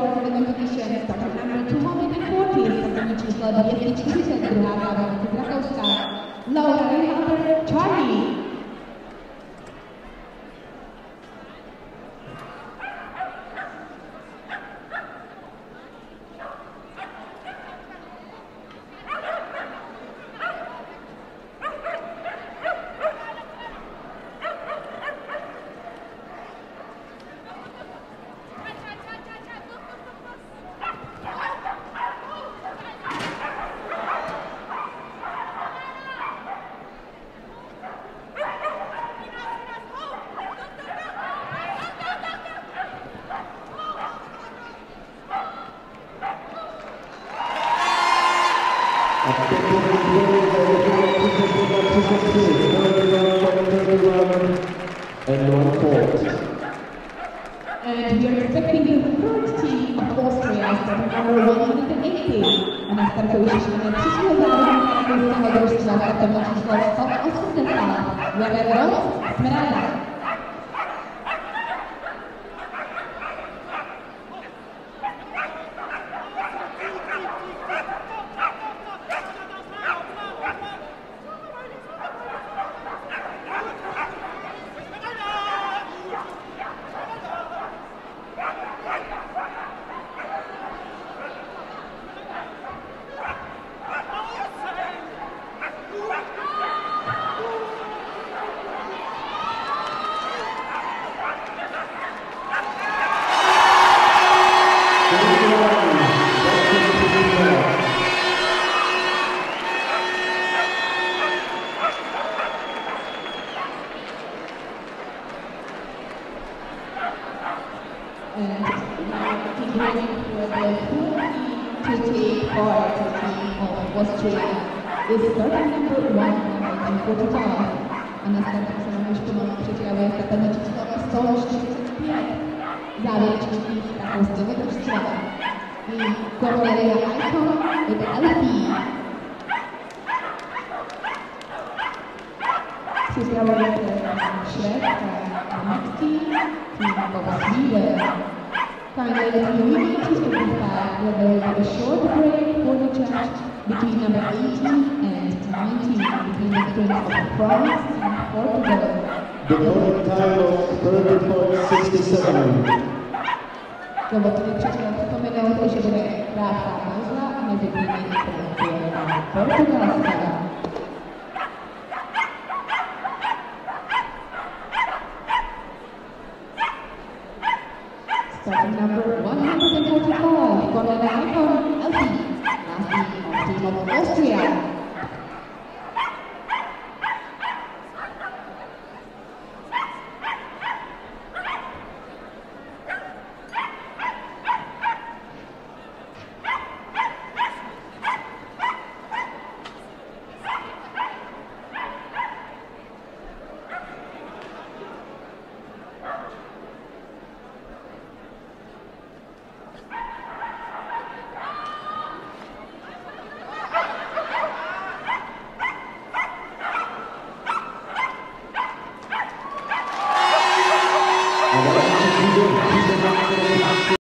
scorer for the competition, starting number 240, starting číslo 240, druhá závodnice z Rakouska, Laura Reinhardt, Charlie. And we are expecting the third team of Austria, starting number 180. A na startovišti máme příštího závodníka rakouského družstva, startovní číslo 180, Weber Ross Smeralda. And now continuing for the full team to take part the team of Austria is starting number 145. A na startu se nám už pomalu připravuje startovní číslo 145. Závěrečný tým rakouského družstva. Tým Cornelia Icon with LP. Připravuje se Švédka Matsky, tým Boba Sweden. Finally, we need to identify whether there will be a short break for the judge between number 18 and 19 between the teams of France and Portugal. The total time of 30.67. Dovolte mi připomenout, že bude krátká pauza mezi týmy Francie a Portugalska. Starting number 145, Cornelia Icon, LP, last team of Austria.